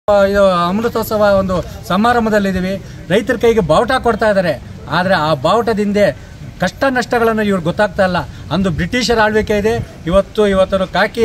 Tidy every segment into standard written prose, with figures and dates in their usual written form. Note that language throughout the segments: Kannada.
ಇದು ಅಮೃತೋತ್ಸವ ಒಂದು ಸಮಾರಂಭದಲ್ಲಿದ್ದೀವಿ. ರೈತರ ಕೈಗೆ ಬಾವುಟ ಕೊಡ್ತಾ ಇದ್ದಾರೆ. ಆದರೆ ಆ ಬಾವುಟದಿಂದ ಕಷ್ಟ ನಷ್ಟಗಳನ್ನು ಇವ್ರು ಗೊತ್ತಾಗ್ತಾ ಇಲ್ಲ. ಅಂದು ಬ್ರಿಟಿಷರ ಆಳ್ವಿಕೆ ಇದೆ, ಇವತ್ತು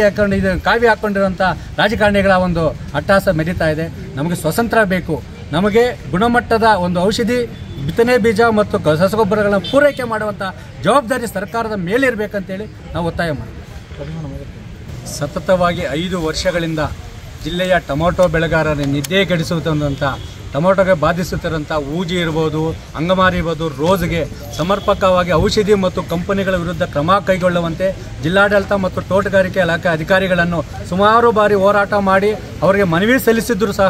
ಕಾವಿ ಹಾಕ್ಕೊಂಡಿರುವಂಥ ರಾಜಕಾರಣಿಗಳ ಒಂದು ಅಟ್ಟಹಾಸ ಮೆರೀತಾ ಇದೆ. ನಮಗೆ ಸ್ವತಂತ್ರ ಬೇಕು. ನಮಗೆ ಗುಣಮಟ್ಟದ ಒಂದು ಔಷಧಿ, ಬಿತ್ತನೆ ಬೀಜ ಮತ್ತು ರಸಗೊಬ್ಬರಗಳನ್ನು ಪೂರೈಕೆ ಮಾಡುವಂಥ ಜವಾಬ್ದಾರಿ ಸರ್ಕಾರದ ಮೇಲಿರಬೇಕಂತೇಳಿ ನಾವು ಒತ್ತಾಯ ಮಾಡ್ತೀವಿ. ಸತತವಾಗಿ 5 ವರ್ಷಗಳಿಂದ ಜಿಲ್ಲೆಯ ಟೊಮೊಟೊ ಬೆಳೆಗಾರರ ನಿದ್ದೆಗೆಡಿಸುವಂಥ ಟೊಮೊಟೊಗೆ ಬಾಧಿಸುತ್ತಿರುವಂಥ ಊಜಿ ಇರ್ಬೋದು, ಅಂಗಮಾರಿ ಇರ್ಬೋದು, ರೋಸ್ಗೆ ಸಮರ್ಪಕವಾಗಿ ಔಷಧಿ ಮತ್ತು ಕಂಪನಿಗಳ ವಿರುದ್ಧ ಕ್ರಮ ಕೈಗೊಳ್ಳುವಂತೆ ಜಿಲ್ಲಾಡಳಿತ ಮತ್ತು ತೋಟಗಾರಿಕೆ ಇಲಾಖೆ ಅಧಿಕಾರಿಗಳನ್ನು ಸುಮಾರು ಬಾರಿ ಹೋರಾಟ ಮಾಡಿ ಅವರಿಗೆ ಮನವಿ ಸಲ್ಲಿಸಿದ್ರು ಸಹ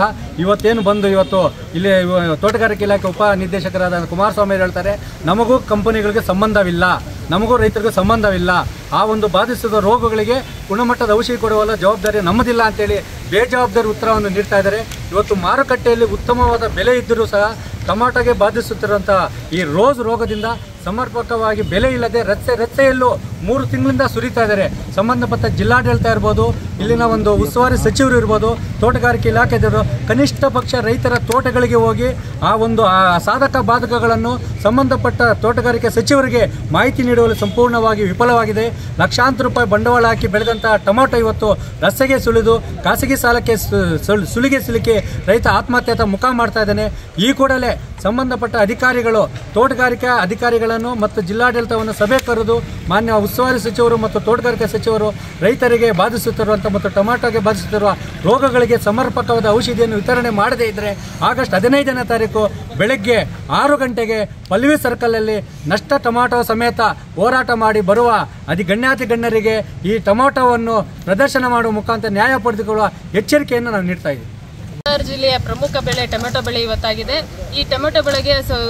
ಇವತ್ತು ಇಲ್ಲಿ ತೋಟಗಾರಿಕೆ ಇಲಾಖೆ ಉಪ ನಿರ್ದೇಶಕರಾದ ಕುಮಾರಸ್ವಾಮಿ ಹೇಳ್ತಾರೆ, ನಮಗೂ ಕಂಪನಿಗಳಿಗೆ ಸಂಬಂಧವಿಲ್ಲ, ನಮಗೂ ರೈತರಿಗೂ ಸಂಬಂಧವಿಲ್ಲ. ಆ ಒಂದು ಬಾಧಿಸಿದ ರೋಗಗಳಿಗೆ ಗುಣಮಟ್ಟದ ಔಷಧಿ ಕೊಡುವಲ್ಲ ಜವಾಬ್ದಾರಿ ನಮ್ಮದಿಲ್ಲ ಅಂತೇಳಿ ಬೇಜವಾಬ್ದಾರಿ ಉತ್ತರವನ್ನು ನೀಡ್ತಾ ಇದ್ದಾರೆ. ಇವತ್ತು ಮಾರುಕಟ್ಟೆಯಲ್ಲಿ ಉತ್ತಮವಾದ ಬೆಲೆ ಇದ್ದರೂ ಸಹ ಟೊಮಾಟೋಗೆ ಬಾಧಿಸುತ್ತಿರುವಂಥ ಈ ರೋಸ್ ರೋಗದಿಂದ ಸಮರ್ಪಕವಾಗಿ ಬೆಲೆ ಇಲ್ಲದೆ ರಸ್ತೆಯಲ್ಲೂ 3 ತಿಂಗಳಿಂದ ಸುರಿತಾ ಇದ್ದಾರೆ. ಸಂಬಂಧಪಟ್ಟ ಜಿಲ್ಲಾಡಳಿತ ಇರ್ಬೋದು, ಇಲ್ಲಿನ ಒಂದು ಉಸ್ತುವಾರಿ ಸಚಿವರು ಇರ್ಬೋದು, ತೋಟಗಾರಿಕೆ ಇಲಾಖೆದವರು ಕನಿಷ್ಠ ಪಕ್ಷ ರೈತರ ತೋಟಗಳಿಗೆ ಹೋಗಿ ಆ ಸಾಧಕ ಬಾಧಕಗಳನ್ನು ಸಂಬಂಧಪಟ್ಟ ತೋಟಗಾರಿಕೆ ಸಚಿವರಿಗೆ ಮಾಹಿತಿ ನೀಡುವಲ್ಲಿ ಸಂಪೂರ್ಣವಾಗಿ ವಿಫಲವಾಗಿದೆ. ಲಕ್ಷಾಂತರ ರೂಪಾಯಿ ಬಂಡವಾಳ ಹಾಕಿ ಬೆಳೆದಂಥ ಟೊಮಾಟೊ ಇವತ್ತು ರಸ್ತೆಗೆ ಸುಳಿದು ಖಾಸಗಿ ಸಾಲಕ್ಕೆ ಸುಲಿಗೆ ಸಿಲುಕಿ ರೈತ ಆತ್ಮಹತ್ಯೆ ಮುಖ ಮಾಡ್ತಾ ಇದ್ದಾನೆ. ಈ ಕೂಡಲೇ ಸಂಬಂಧಪಟ್ಟ ಅಧಿಕಾರಿಗಳು, ತೋಟಗಾರಿಕಾ ಅಧಿಕಾರಿಗಳನ್ನು ಮತ್ತು ಜಿಲ್ಲಾಡಳಿತವನ್ನು ಸಭೆ ಕರೆದು ಮಾನ್ಯ ಉಸ್ತುವಾರಿ ಸಚಿವರು ಮತ್ತು ತೋಟಗಾರಿಕೆ ಸಚಿವರು ರೈತರಿಗೆ ಬಾಧಿಸುತ್ತಿರುವಂಥ ಮತ್ತು ಟೊಮಾಟೋಗೆ ಬಾಧಿಸುತ್ತಿರುವ ರೋಗಗಳಿಗೆ ಸಮರ್ಪಕವಾದ ಔಷಧಿಯನ್ನು ವಿತರಣೆ ಮಾಡದೇ ಇದ್ದರೆ ಆಗಸ್ಟ್ 15ನೇ ತಾರೀಕು ಬೆಳಗ್ಗೆ 6 ಗಂಟೆಗೆ ಪಲ್ವಿ ಸರ್ಕಲಲ್ಲಿ ನಷ್ಟ ಟೊಮಾಟೊ ಸಮೇತ ಹೋರಾಟ ಮಾಡಿ ಬರುವ ಗಣ್ಯರಿಗೆ ಈ ಟೊಮಾಟೋವನ್ನು ಪ್ರದರ್ಶನ ಮಾಡುವ ಮುಖಾಂತರ ನ್ಯಾಯ ಪಡೆದುಕೊಳ್ಳುವ ಎಚ್ಚರಿಕೆಯನ್ನು ನಾವು ನೀಡ್ತಾ ಇದ್ದೀವಿ. ಜಿಲ್ಲೆಯ ಪ್ರಮುಖ ಬೆಳೆ ಟೊಮೆಟೊ ಬೆಳೆ ಇವತ್ತಾಗಿದೆ. ಈ ಟೊಮೆಟೊ ಬೆಳೆಗೆ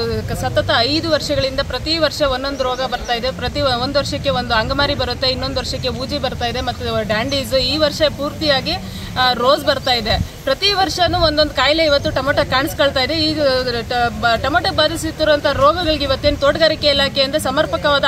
ಸತತ 5 ವರ್ಷಗಳಿಂದ ಪ್ರತಿ ವರ್ಷ ಒಂದೊಂದು ರೋಗ ಬರ್ತಾ ಇದೆ. ಒಂದು ವರ್ಷಕ್ಕೆ ಒಂದು ಅಂಗಮಾರಿ ಬರುತ್ತೆ, ಇನ್ನೊಂದು ವರ್ಷಕ್ಕೆ ಊಜಿ ಬರ್ತಾ ಇದೆ ಮತ್ತು ಡ್ಯಾಂಡೀಸ್. ಈ ವರ್ಷ ಪೂರ್ತಿಯಾಗಿ ರೋಸ್ ಬರ್ತಾ ಇದೆ. ಪ್ರತಿ ವರ್ಷನೂ ಒಂದೊಂದು ಕಾಯಿಲೆ ಇವತ್ತು ಟೊಮೆಟೊ ಕಾಣಿಸ್ಕೊಳ್ತಾ ಇದೆ. ಈ ಟೊಮೆಟೊ ಬಾಧಿಸುತ್ತಿರುವಂಥ ರೋಗಗಳಿಗೆ ಇವತ್ತೇನು ತೋಟಗಾರಿಕೆ ಇಲಾಖೆಯಿಂದ ಸಮರ್ಪಕವಾದ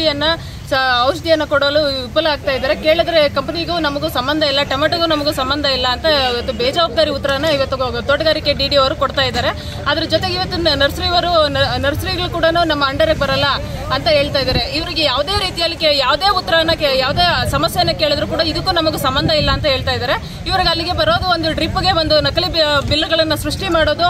ಔಷಧಿಯನ್ನು ಕೊಡಲು ವಿಫಲ ಆಗ್ತಾ ಇದ್ದಾರೆ. ಕೇಳಿದ್ರೆ ಕಂಪನಿಗೂ ನಮಗೂ ಸಂಬಂಧ ಇಲ್ಲ, ಟೊಮೆಟೊಗೂ ನಮಗೂ ಸಂಬಂಧ ಇಲ್ಲ ಅಂತ ಇವತ್ತು ಬೇಜವಾಬ್ದಾರಿ ಉತ್ತರನ ಇವತ್ತು ತೋಟಗಾರಿಕೆ DD ಅವರು ಕೊಡ್ತಾ ಇದ್ದಾರೆ. ಅದ್ರ ಜೊತೆಗೆ ಇವತ್ತು ನರ್ಸರಿಗಳು ಕೂಡ ನಮ್ಮ ಅಂಡರ್ಗೆ ಬರಲ್ಲ ಅಂತ ಹೇಳ್ತಾ ಇದ್ದಾರೆ. ಇವರಿಗೆ ಯಾವುದೇ ರೀತಿಯಲ್ಲಿ ಯಾವುದೇ ಉತ್ತರನ ಯಾವುದೇ ಸಮಸ್ಯೆನ ಕೇಳಿದ್ರು ಕೂಡ ಇದಕ್ಕೂ ನಮಗೂ ಸಂಬಂಧ ಇಲ್ಲ ಅಂತ ಹೇಳ್ತಾ ಇದ್ದಾರೆ. ಇವ್ರಿಗೆ ಅಲ್ಲಿಗೆ ಬರೋದು ಒಂದು ಡ್ರಿಪ್ಗೆ ಒಂದು ನಕಲಿ ಬಿಲ್ಗಳನ್ನು ಸೃಷ್ಟಿ ಮಾಡೋದು,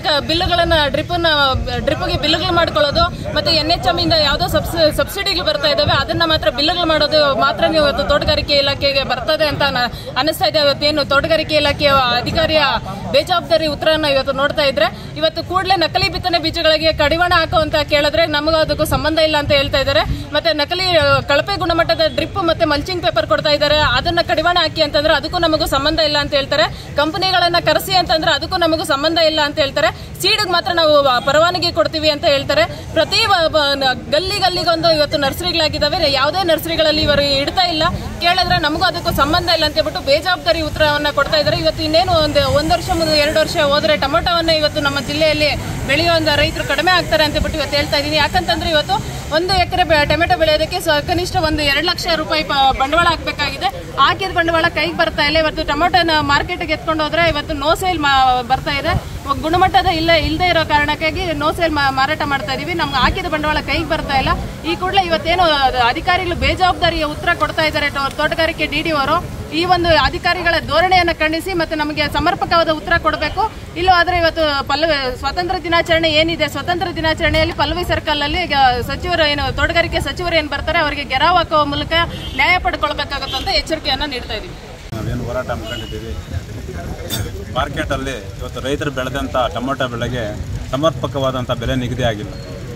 ಡ್ರಿಪ್ಗೆ ಬಿಲ್ಗಳು ಮಾಡ್ಕೊಳ್ಳೋದು, ಮತ್ತೆ NHM ಇಂದ ಯಾವುದೋ ಸಬ್ಸಿಡಿಗಳು ಬರ್ತಾ ಇದಾವೆ ಅದನ್ನ ಮಾತ್ರ ಬಿಲ್ಗಳು ಮಾಡೋದು ಮಾತ್ರ ಇವತ್ತು ತೋಟಗಾರಿಕೆ ಇಲಾಖೆಗೆ ಬರ್ತದೆ ಅಂತ ಅನಿಸ್ತಾ ಇದೆ. ಇವತ್ತೇನು ತೋಟಗಾರಿಕೆ ಇಲಾಖೆಯ ಅಧಿಕಾರಿಯ ಬೇಜವಾಬ್ದಾರಿ ಉತ್ತರನ ಇವತ್ತು ನೋಡ್ತಾ ಇದ್ರೆ ಇವತ್ತು ಕೂಡಲೇ ನಕಲಿ ಬಿತ್ತನೆ ಬೀಜಗಳಿಗೆ ಕಡಿವಾಣ ಹಾಕುವಂತ ಕೇಳಿದ್ರೆ ನಮಗೂ ಅದಕ್ಕೂ ಸಂಬಂಧ ಇಲ್ಲ ಅಂತ ಹೇಳ್ತಾ ಇದ್ದಾರೆ. ಮತ್ತೆ ನಕಲಿ ಕಳಪೆ ಗುಣಮಟ್ಟದ ಡ್ರಿಪ್ ಮತ್ತೆ ಮಲ್ಚಿಂಗ್ ಪೇಪರ್ ಕೊಡ್ತಾ ಇದ್ದಾರೆ, ಅದನ್ನ ಕಡಿವಾಣ ಹಾಕಿ ಅಂತಂದ್ರೆ ಅದಕ್ಕೂ ನಮಗೂ ಸಂಬಂಧ ಇಲ್ಲ ಅಂತ ಹೇಳ್ತಾರೆ. ಕಂಪನಿಗಳನ್ನ ಕರೆಸಿ ಅಂತಂದ್ರೆ ಅದಕ್ಕೂ ನಮಗೂ ಸಂಬಂಧ ಇಲ್ಲ ಅಂತ ಹೇಳ್ತಾರೆ. ಸೀಡ್ಗೆ ಮಾತ್ರ ನಾವು ಪರವಾನಗಿ ಕೊಡ್ತೀವಿ ಅಂತ ಹೇಳ್ತಾರೆ. ಪ್ರತಿ ಗಲ್ಲಿಗೊಂದು ಇವತ್ತು ನರ್ಸರಿಗಳಾಗಿದ್ದಾವೆ, ಯಾವುದೇ ನರ್ಸರಿಗಳಲ್ಲಿ ಇವರು ಇಡ್ತಾ ಇಲ್ಲ. ಕೇಳಿದ್ರೆ ನಮಗೂ ಅದಕ್ಕೂ ಸಂಬಂಧ ಇಲ್ಲ ಅಂತ ಹೇಳ್ಬಿಟ್ಟು ಬೇಜವಾಬ್ದಾರಿ ಉತ್ತರವನ್ನ ಕೊಡ್ತಾ ಇದ್ದಾರೆ. ಇವತ್ತು ಇನ್ನೇನು ಒಂದು ವರ್ಷ 2 ವರ್ಷ ಹೋದ್ರೆ ಟೊಮೆಟೊವನ್ನ ಇವತ್ತು ನಮ್ಮ ಜಿಲ್ಲೆಯಲ್ಲಿ ಬೆಳೆಯುವಂತ ರೈತರು ಕಡಿಮೆ ಆಗ್ತಾರೆ ಅಂತ ಹೇಳ್ಬಿಟ್ಟು ಇವತ್ತು ಹೇಳ್ತಾ ಇದ್ದೀನಿ. ಯಾಕಂತಂದ್ರೆ ಇವತ್ತು 1 ಎಕರೆ ಟೊಮೆಟೊ ಬೆಳೆಯೋದಕ್ಕೆ ಕನಿಷ್ಠ ಒಂದು 2 ಲಕ್ಷ ರೂಪಾಯಿ ಬಂಡವಾಳ ಹಾಕಬೇಕಾಗಿದೆ. ಹಾಕಿದ ಬಂಡವಾಳ ಕೈಗೆ ಬರ್ತಾ ಇಲ್ಲ. ಇವತ್ತು ಟೊಮೆಟೊನ ಮಾರ್ಕೆಟ್ಗೆ ಎತ್ಕೊಂಡು ಹೋದ್ರೆ ಇವತ್ತು ನೋ ಸೇಲ್ ಬರ್ತಾ ಇದೆ. ಗುಣಮಟ್ಟದ ಇಲ್ಲದೆ ಇರೋ ಕಾರಣಕ್ಕಾಗಿ ನೋ ಸೇಲ್ ಮಾರಾಟ ಮಾಡ್ತಾ ಇದೀವಿ. ನಮ್ಗೆ ಹಾಕಿದ ಬಂಡವಾಳ ಕೈಗೆ ಬರ್ತಾ ಇಲ್ಲ. ಈ ಕೂಡಲೇ ಇವತ್ತೇನು ಅಧಿಕಾರಿಗಳು ಬೇಜವಾಬ್ದಾರಿಯ ಉತ್ತರ ಕೊಡ್ತಾ ಇದ್ದಾರೆ ತೋಟಗಾರಿಕೆ DD ಅವರು. ಈ ಒಂದು ಅಧಿಕಾರಿಗಳ ಧೋರಣೆಯನ್ನು ಖಂಡಿಸಿ ಮತ್ತೆ ನಮಗೆ ಸಮರ್ಪಕವಾದ ಉತ್ತರ ಕೊಡಬೇಕು. ಇಲ್ಲವಾದ್ರೆ ಇವತ್ತು ಸ್ವಾತಂತ್ರ್ಯ ದಿನಾಚರಣೆ ಏನಿದೆ, ಸ್ವಾತಂತ್ರ್ಯ ದಿನಾಚರಣೆಯಲ್ಲಿ ಪಲ್ವಿ ಸರ್ಕಲ್ ಅಲ್ಲಿ ಸಚಿವರು ತೋಟಗಾರಿಕೆ ಸಚಿವರು ಏನು ಬರ್ತಾರೆ ಅವರಿಗೆ ಗೆರಾವ್ ಹಾಕುವ ಮೂಲಕ ನ್ಯಾಯ ಪಡ್ಕೊಳ್ಬೇಕಾಗುತ್ತೆ ಅಂತ ಎಚ್ಚರಿಕೆಯನ್ನು ನೀಡ್ತಾ ಇದೀವಿ. ನಾವೇನು ಹೋರಾಟ ಮಾಡ್ಕೊಂಡಿದ್ದೀವಿ, ಮಾರ್ಕೆಟಲ್ಲಿ ಇವತ್ತು ರೈತರು ಬೆಳೆದಂಥ ಟೊಮೊಟೊ ಬೆಳೆಗೆ ಸಮರ್ಪಕವಾದಂಥ ಬೆಲೆ ನಿಗದಿ ಆಗಿಲ್ಲ.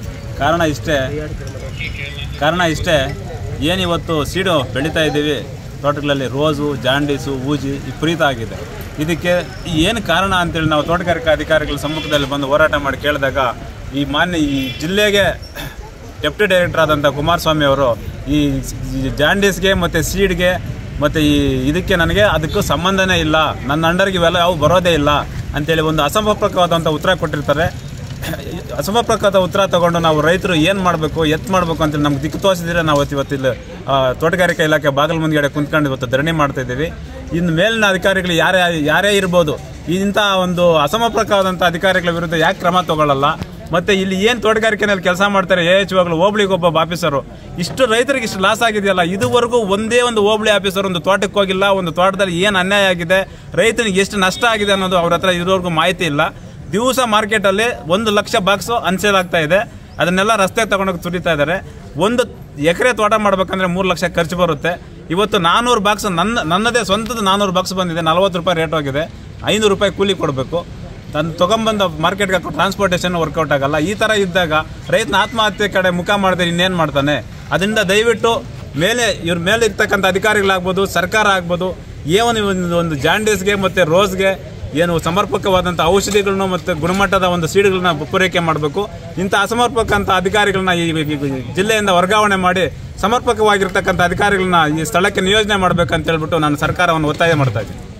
ಕಾರಣ ಇಷ್ಟೇ ಏನಿವತ್ತು ಸೀಡು ಬೆಳೀತಾ ಇದ್ದೀವಿ ತೋಟಗಳಲ್ಲಿ ರೋಸು, ಜಾಂಡೀಸು, ಊಜಿ ವಿಪರೀತ ಆಗಿದೆ. ಇದಕ್ಕೆ ಏನು ಕಾರಣ ಅಂತೇಳಿ ನಾವು ತೋಟಗಾರಿಕಾ ಅಧಿಕಾರಿಗಳ ಸಮ್ಮುಖದಲ್ಲಿ ಬಂದು ಹೋರಾಟ ಮಾಡಿ ಕೇಳಿದಾಗ ಈ ಜಿಲ್ಲೆಗೆ ಡೆಪ್ಯೂಟಿ ಡೈರೆಕ್ಟರ್ ಆದಂಥ ಕುಮಾರಸ್ವಾಮಿ ಅವರು ಈ ಜಾಂಡೀಸ್ಗೆ ಮತ್ತು ಸೀಡ್ಗೆ ಮತ್ತು ಇದಕ್ಕೆ ನನಗೆ ಅದಕ್ಕೂ ಸಂಬಂಧನೇ ಇಲ್ಲ, ನನ್ನ ಅಂಡರ್ಗೆ ಇವೆಲ್ಲ ಯಾವ ಬರೋದೇ ಇಲ್ಲ ಅಂತೇಳಿ ಒಂದು ಅಸಮರ್ಪಕವಾದಂಥ ಉತ್ತರ ಕೊಟ್ಟಿರ್ತಾರೆ. ಅಸಮರ್ಪಕವಾದ ಉತ್ತರ ತಗೊಂಡು ನಾವು ರೈತರು ಏನು ಮಾಡಬೇಕು ಅಂತೇಳಿ ನಮ್ಗೆ ದಿಕ್ಕು ತೋರಿಸಿದ್ರೆ ನಾವು ಇವತ್ತಿಲ್ಲಿ ತೋಟಗಾರಿಕಾ ಇಲಾಖೆ ಬಾಗಿಲು ಮುಂದ್ಗಡೆ ಕುಂತ್ಕೊಂಡು ಇವತ್ತು ಧರಣಿ ಮಾಡ್ತಾ ಇದ್ದೀವಿ. ಇನ್ನು ಮೇಲಿನ ಅಧಿಕಾರಿಗಳು ಯಾರೇ ಇರ್ಬೋದು, ಇಂಥ ಒಂದು ಅಸಮರ್ಪಕವಾದಂಥ ಅಧಿಕಾರಿಗಳ ವಿರುದ್ಧ ಯಾಕೆ ಕ್ರಮ ತಗೊಳ್ಳಲ್ಲ? ಮತ್ತು ಇಲ್ಲಿ ಏನು ತೋಟಗಾರಿಕೆನಲ್ಲಿ ಕೆಲಸ ಮಾಡ್ತಾರೆ ಏಹೆಚ್ಒಗಳು, ಹೋಬಳಿಗೊಬ್ಬ ಆಫೀಸರು, ಇಷ್ಟು ರೈತರಿಗೆ ಇಷ್ಟು ಲಾಸ್ ಆಗಿದೆಯಲ್ಲ, ಇದುವರೆಗೂ ಒಂದೇ ಒಂದು ಹೋಬಳಿ ಆಫೀಸರ್ ಒಂದು ತೋಟಕ್ಕೆ ಹೋಗಿಲ್ಲ. ಒಂದು ತೋಟದಲ್ಲಿ ಏನು ಅನ್ಯಾಯ ಆಗಿದೆ, ರೈತನಿಗೆ ಎಷ್ಟು ನಷ್ಟ ಆಗಿದೆ ಅನ್ನೋದು ಅವ್ರ ಹತ್ರ ಇದುವರೆಗೂ ಮಾಹಿತಿ ಇಲ್ಲ. ದಿವಸ ಮಾರ್ಕೆಟಲ್ಲಿ 1 ಲಕ್ಷ ಬಾಕ್ಸು ಅನ್ಸೇಲ್ ಆಗ್ತಾ ಇದೆ. ಅದನ್ನೆಲ್ಲ ರಸ್ತೆ ತಗೊಂಡೋಗಿ ಸುರಿತಾ ಇದ್ದಾರೆ. 1 ಎಕರೆ ತೋಟ ಮಾಡ್ಬೇಕಂದ್ರೆ 3 ಲಕ್ಷ ಖರ್ಚು ಬರುತ್ತೆ. ಇವತ್ತು 400 ಬಾಕ್ಸ್ ನನ್ನದೇ ಸ್ವಂತದ 400 ಬಾಕ್ಸ್ ಬಂದಿದೆ. 40 ರೂಪಾಯಿ ರೇಟ್ ಹೋಗಿದೆ. 500 ರೂಪಾಯಿ ಕೂಲಿ ಕೊಡಬೇಕು. ತಂದು ತೊಗೊಂಬಂದು ಮಾರ್ಕೆಟ್ಗೆ ಟ್ರಾನ್ಸ್ಪೋರ್ಟೇಷನ್ ವರ್ಕೌಟ್ ಆಗಲ್ಲ. ಈ ಥರ ಇದ್ದಾಗ ರೈತನ ಆತ್ಮಹತ್ಯೆ ಕಡೆ ಮುಖ ಮಾಡಿದ್ರೆ ಇನ್ನೇನು ಮಾಡ್ತಾನೆ? ಅದರಿಂದ ದಯವಿಟ್ಟು ಇವ್ರ ಮೇಲೆ ಇರ್ತಕ್ಕಂಥ ಅಧಿಕಾರಿಗಳಾಗ್ಬೋದು, ಸರ್ಕಾರ ಆಗ್ಬೋದು, ಒಂದು ಜಾಂಡೀಸ್ಗೆ ಮತ್ತು ರೋಸ್ಗೆ ಏನು ಸಮರ್ಪಕವಾದಂಥ ಔಷಧಿಗಳನ್ನ ಮತ್ತು ಗುಣಮಟ್ಟದ ಒಂದು ಸೀಡ್ಗಳನ್ನ ಪೂರೈಕೆ ಮಾಡಬೇಕು. ಇಂಥ ಅಸಮರ್ಪಕ ಅಂತ ಅಧಿಕಾರಿಗಳನ್ನ ಈ ಜಿಲ್ಲೆಯಿಂದ ವರ್ಗಾವಣೆ ಮಾಡಿ ಸಮರ್ಪಕವಾಗಿರ್ತಕ್ಕಂಥ ಅಧಿಕಾರಿಗಳನ್ನ ಈ ಸ್ಥಳಕ್ಕೆ ನಿಯೋಜನೆ ಮಾಡಬೇಕಂತ ಹೇಳ್ಬಿಟ್ಟು ನಾನು ಸರ್ಕಾರವನ್ನು ಒತ್ತಾಯ ಮಾಡ್ತಾ ಇದ್ದೀನಿ.